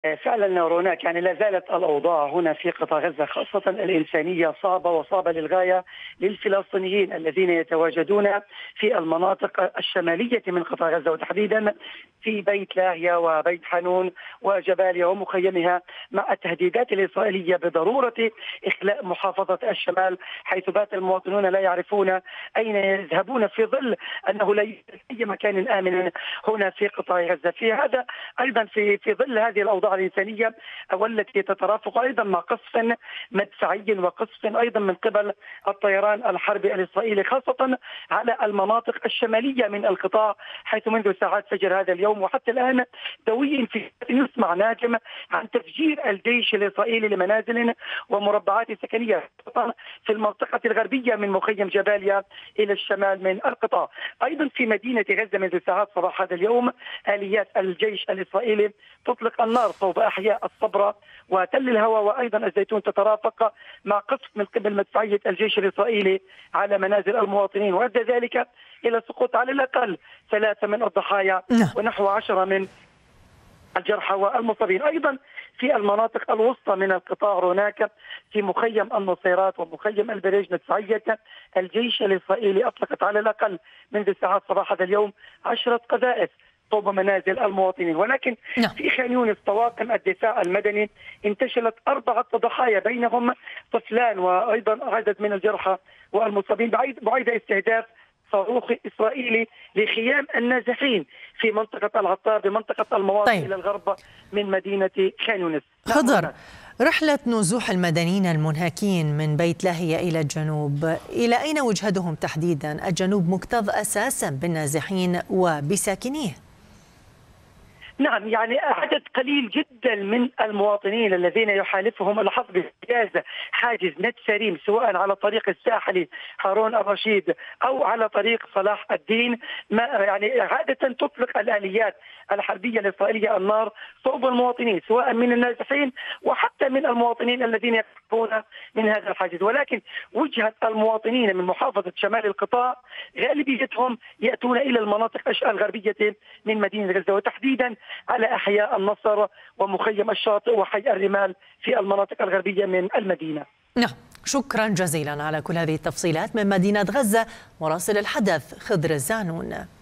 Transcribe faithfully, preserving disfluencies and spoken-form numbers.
فعلا هناك يعني لا زالت الأوضاع هنا في قطاع غزة خاصة الإنسانية صعبة وصعبة للغاية للفلسطينيين الذين يتواجدون في المناطق الشمالية من قطاع غزة، وتحديدا في بيت لاهيا وبيت حانون وجباليا ومخيمها، مع التهديدات الإسرائيلية بضرورة إخلاء محافظة الشمال، حيث بات المواطنون لا يعرفون أين يذهبون في ظل أنه لا يوجد أي مكان آمن هنا في قطاع غزة. في هذا أيضا في في ظل هذه الأوضاع الإنسانية والتي تترافق أيضا مع قصف مدفعي وقصف أيضا من قبل الطيران الحربي الإسرائيلي، خاصة على المناطق الشمالية من القطاع، حيث منذ ساعات فجر هذا اليوم وحتى الآن دوي في يسمع ناجم عن تفجير الجيش الإسرائيلي لمنازل ومربعات سكنية في المنطقة الغربية من مخيم جباليا إلى الشمال من القطاع. أيضا في مدينة غزة منذ ساعات صباح هذا اليوم آليات الجيش الإسرائيلي تطلق النار صوب أحياء الصبرة وتل الهوى وأيضا الزيتون، تترافق مع قصف من قبل مدفعية الجيش الإسرائيلي على منازل المواطنين، وأدى ذلك إلى سقوط على الأقل ثلاثة من الضحايا ونحو عشرة من الجرحى والمصابين. أيضا في المناطق الوسطى من القطاع هناك في مخيم النصيرات ومخيم البريج مدفعية الجيش الإسرائيلي أطلقت على الأقل منذ ساعات صباح هذا اليوم عشرة قذائف صوب منازل المواطنين. ولكن في خان يونس طواقم الدفاع المدني انتشلت أربعة ضحايا بينهم طفلان وأيضا عدد من الجرحى والمصابين بعيد استهداف صاروخ إسرائيلي لخيام النازحين في منطقة العطار بمنطقة المواطن طيب. إلى الغرب من مدينة خان يونس. خضر، رحلة نزوح المدنيين المنهكين من بيت لاهيا إلى الجنوب، إلى أين وجهتهم تحديدا؟ الجنوب مكتظ أساسا بالنازحين وبساكنيه. نعم، يعني عدد قليل جدا من المواطنين الذين يحالفهم الحظ باجتياز حاجز نتسريم سواء على طريق الساحلي هارون الرشيد او على طريق صلاح الدين، ما يعني عاده تطلق الاليات الحربيه الاسرائيليه النار صوب المواطنين سواء من النازحين وحتى من المواطنين الذين يقربون من هذا الحاجز. ولكن وجهه المواطنين من محافظه شمال القطاع غالبيتهم ياتون الى المناطق الغربيه من مدينه غزه، وتحديدا على أحياء النصر ومخيم الشاطئ وحي الرمال في المناطق الغربية من المدينة. نعم، شكرا جزيلا على كل هذه التفصيلات من مدينة غزة مراسل الحدث خضر الزانون.